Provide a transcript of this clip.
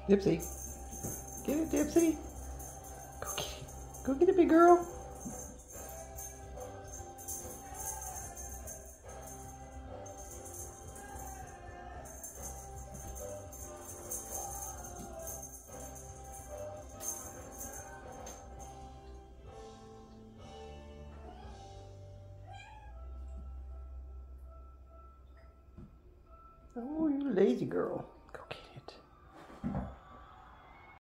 Dipsy. Get it, Dipsy. Go get it. Go get it, big girl. Oh, you lazy girl.